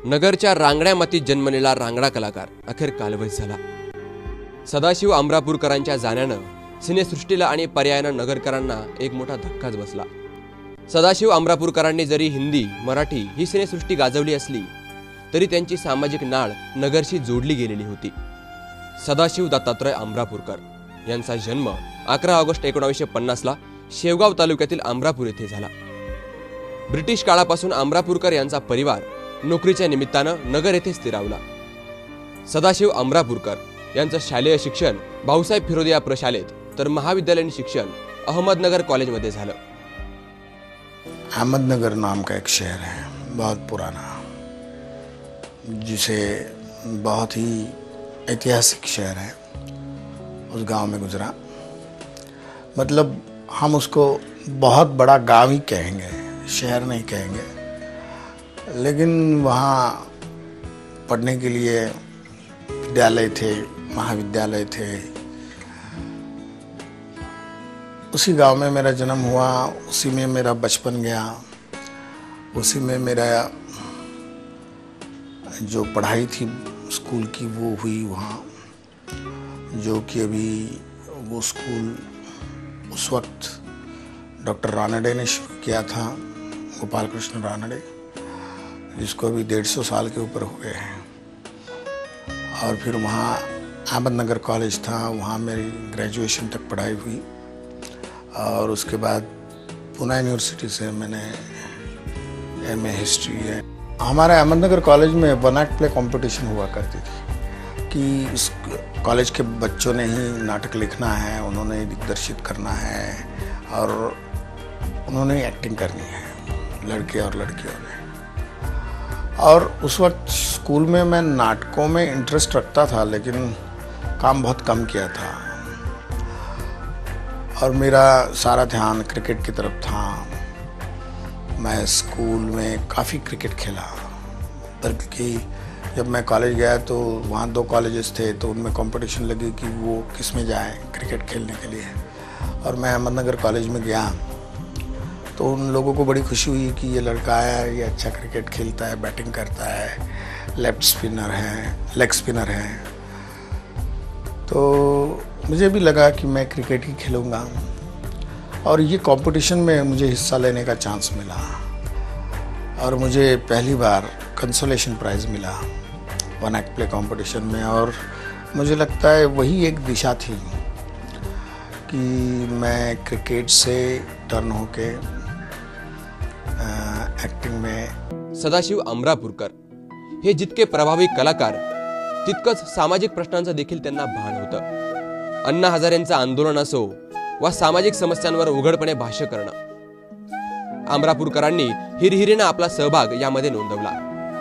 नगरच्या रांगड्या मातीत जन्मलेला रांगडा कलाकार अखेर कालवश झाला। सदाशिव अमरापूरकरांच्या जाण्यानं सिनेसृष्टीला आणि पर्यायानं नगरकरांना एक मोठा धक्काच बसला। सदाशिव अमरापूरकरांनी जरी हिंदी मराठी ही सिनेसृष्टी गाजवली असली तरी त्यांची सामाजिक नाळ नगरशी जोडली गेलेली होती। सदाशिव दत्तात्रय अमरापूरकर यांचा जन्म 11 ऑगस्ट 1950 ला शेवगाव तालुक्यातील अमरापूर येथे झाला। ब्रिटिश काळापासून अमरापूरकर यांचा परिवार नोकरीच्या निमित्तानं नगर येथे स्थिरावला। सदाशिव अमरापूरकर यांचं शालेय शिक्षण भाऊसाहेब फिरोदिया प्रशालेत तर महाविद्यालयीन शिक्षण अहमदनगर कॉलेजमध्ये झालं। अहमदनगर नाम का एक शहर है, बहुत पुराना, जिसे बहुत ही ऐतिहासिक शहर है, उस गांव में गुजरा। मतलब हम उसको बहुत बड़ा गांव ही कहेंगे, शहर नहीं कहेंगे। लेकिन वहाँ पढ़ने के लिए विद्यालय थे, महाविद्यालय थे। उसी गांव में मेरा जन्म हुआ, उसी में मेरा बचपन गया, उसी में मेरा जो पढ़ाई थी स्कूल की वो हुई वहाँ, जो कि अभी वो स्कूल उस वक्त डॉक्टर रानडे ने शुरू किया था, गोपाल कृष्ण रानडे, जिसको अभी 150 साल के ऊपर हो गए हैं। और फिर वहाँ अहमदनगर कॉलेज था, वहाँ मेरी ग्रेजुएशन तक पढ़ाई हुई। और उसके बाद पुणे यूनिवर्सिटी से मैंने एमए हिस्ट्री है। हमारे अहमदनगर कॉलेज में वन एक्ट प्ले कंपटीशन हुआ करती थी कि उस कॉलेज के बच्चों ने ही नाटक लिखना है, उन्होंने दिग्दर्शित करना है और उन्होंने एक्टिंग करनी है, लड़के और लड़कियों ने। और उस वक्त स्कूल में मैं नाटकों में इंटरेस्ट रखता था, लेकिन काम बहुत कम किया था और मेरा सारा ध्यान क्रिकेट की तरफ था। मैं स्कूल में काफ़ी क्रिकेट खेला, बल्कि जब मैं कॉलेज गया तो वहाँ 2 कॉलेजेस थे, तो उनमें कंपटीशन लगी कि वो किस में जाएं क्रिकेट खेलने के लिए। और मैं अहमदनगर कॉलेज में गया तो उन लोगों को बड़ी खुशी हुई कि ये लड़का आया, ये अच्छा क्रिकेट खेलता है, बैटिंग करता है, लेफ्ट स्पिनर है, लेग स्पिनर है। तो मुझे भी लगा कि मैं क्रिकेट ही खेलूँगा और ये कंपटीशन में मुझे हिस्सा लेने का चांस मिला और मुझे पहली बार कंसोलेशन प्राइज़ मिला वन एक्ट प्ले कंपटीशन में। और मुझे लगता है वही एक दिशा थी कि मैं क्रिकेट से टर्न होके एक्टिंग में। सदाशिव अमरापूरकर हे जितके प्रभावी कलाकार तितकंच सामाजिक प्रश्नांचं देखील त्यांना भान होतं। अण्णा हजारेंचं आंदोलन असो वा सामाजिक समस्यांवर उघडपणे भाष्य करणं, अमरापूरकरांनी हिरहिरीने आपला सहभाग यामध्ये नोंदवला।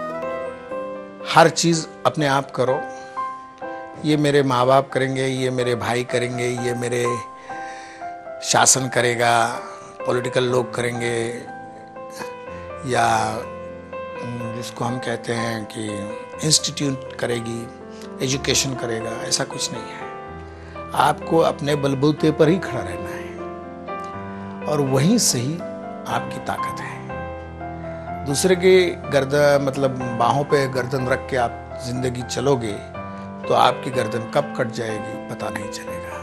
हर चीज़ अपने आप करो, ये मेरे माँ बाप करेंगे, ये मेरे भाई करेंगे, ये मेरे शासन करेगा, पॉलिटिकल लोग करेंगे, या जिसको हम कहते हैं कि इंस्टीट्यूट करेगी, एजुकेशन करेगा, ऐसा कुछ नहीं है। आपको अपने बलबूते पर ही खड़ा रहना है और वहीं से ही आपकी ताकत है। दूसरे के मतलब बाहों पे गर्दन रख के आप जिंदगी चलोगे तो आपकी गर्दन कब कट जाएगी पता नहीं चलेगा।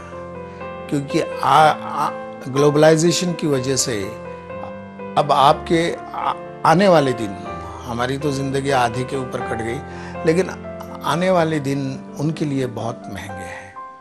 क्योंकि ग्लोबलाइजेशन की वजह से अब आपके आने वाले दिन, हमारी तो जिंदगी आधे के ऊपर कट गई, लेकिन आने वाले दिन उनके लिए बहुत महंगे हैं।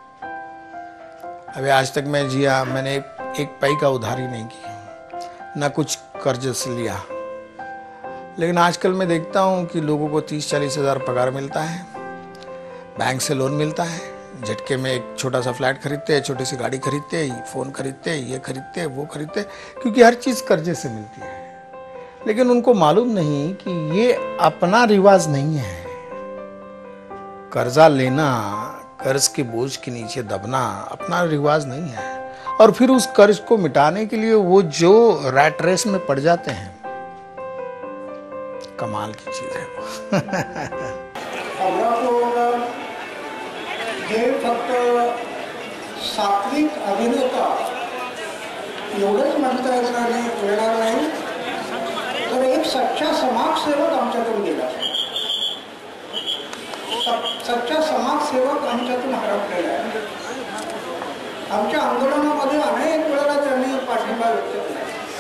अभी आज तक मैं जिया, मैंने एक पैसे का उधारी नहीं की, ना कुछ कर्ज से लिया। लेकिन आजकल मैं देखता हूँ कि लोगों को 30-40 हज़ार पगार मिलता है, बैंक से लोन मिलता है, झटके में एक छोटा सा फ्लैट खरीदते हैं, छोटी सी गाड़ी खरीदते हैं, फ़ोन खरीदते हैं, ये खरीदते हैं, वो खरीदते हैं, क्योंकि हर चीज़ कर्जे से मिलती है। लेकिन उनको मालूम नहीं कि ये अपना रिवाज नहीं है। कर्जा लेना, कर्ज के बोझ के नीचे दबना अपना रिवाज नहीं है। और फिर उस कर्ज को मिटाने के लिए वो जो रैट रेस में पड़ जाते हैं, कमाल की चीज है वो। हे फक्त सात्विक अभिनेता एवढंच म्हणता येणार नाही, तर एक सच्चा समाजसेवक आमच्याकडे गेला। सच्चा समाजसेवक आमच्यातून हरपलेला आहे. आमच्या आंदोलनामध्ये अनेक वेळेला त्यांनी पाठिंबा व्यक्त केला.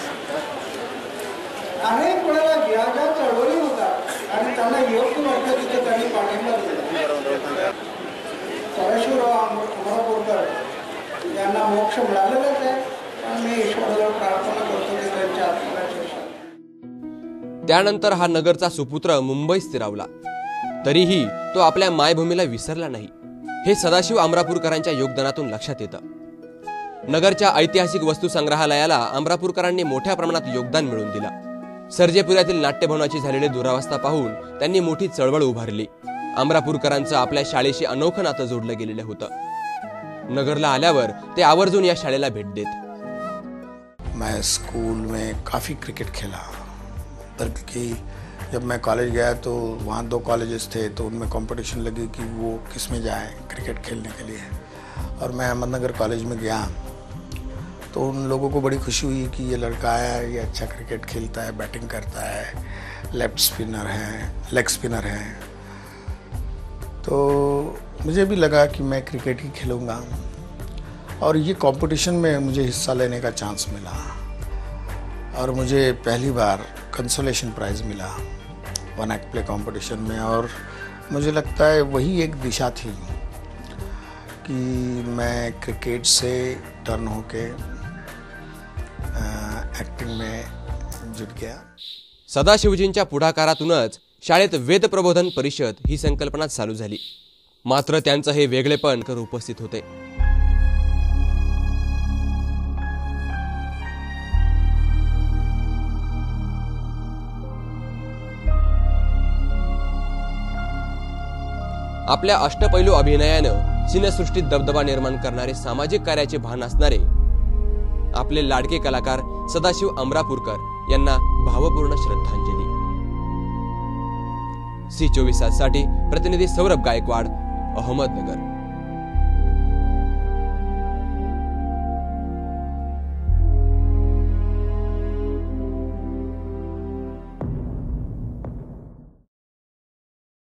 अनेक वेळेला ज्या ज्या चळवळी होतात आणि त्यांना योग्य वाटलं तिथे त्यांनी पाठिंबा दिला. सदाशिवराव अमरापूरकर यांना मोक्ष मिळालेलाच आहे, पण मी ईश्वराला प्रार्थना करतो की त्यांच्या आत्म्याची शांती. त्यानंतर हा नगरचा सुपुत्र मुंबईत स्थिरावला. तरीही तो आपल्या मायभूमीला विसरला नाही, हे सदाशिव अमरापूरकरांच्या योगदानातून लक्षात येतं. नगरच्या ऐतिहासिक वस्तू संग्रहालयाला अमरापूरकरांनी मोठ्या प्रमाणात योगदान मिळवून दिलं. सर्जेपुरातील नाट्यभवनाची झालेली दुरावस्था पाहून त्यांनी मोठी चळवळ उभारली. अमरापूरकरांचं आपल्या शाळेशी अनोखं नातं जोडलं गेलेलं होतं. नगरला आल्यावर ते आवर्जून या शाळेला भेट देत. मैं स्कूल में काफ़ी क्रिकेट खेला, बल्कि जब मैं कॉलेज गया तो वहाँ 2 कॉलेजेस थे, तो उनमें कंपटीशन लगी कि वो किस में जाए क्रिकेट खेलने के लिए. और मैं अहमदनगर कॉलेज में गया तो उन लोगों को बड़ी खुशी हुई कि ये लड़का आया, ये अच्छा क्रिकेट खेलता है, बैटिंग करता है, लेग स्पिनर है. तो मुझे भी लगा कि मैं क्रिकेट ही खेलूँगा, और ये कंपटीशन में मुझे हिस्सा लेने का चांस मिला और मुझे पहली बार कंसोलेशन प्राइज़ मिला 1 एक्ट प्ले कंपटीशन में. और मुझे लगता है वही एक दिशा थी कि मैं क्रिकेट से टर्न होके एक्टिंग में जुट गया. सदाशिवजींच्या पुढाकारातूनच शाळेत वेद प्रबोधन परिषद ही संकल्पना चालू झाली. मात्र त्यांचं हे वेगळेपण उपस्थित होते. आपल्या अष्टपैलू अभिनयानं सिनेसृष्टीत दबदबा निर्माण करणारे, सामाजिक कार्याचे भान असणारे आपले लाडके कलाकार सदाशिव अमरापूरकर यांना भावपूर्ण श्रद्धांजली. C24 साठी प्रतिनिधी सौरभ गायकवाड, अहमदनगर.